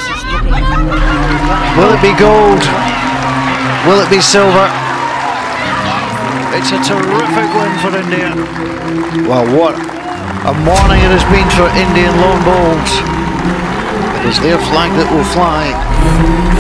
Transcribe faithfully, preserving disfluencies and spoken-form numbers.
Will it be gold? Will it be silver? It's a terrific win for India. Well, what a morning it has been for Indian lone bowls. It is their flag that will fly.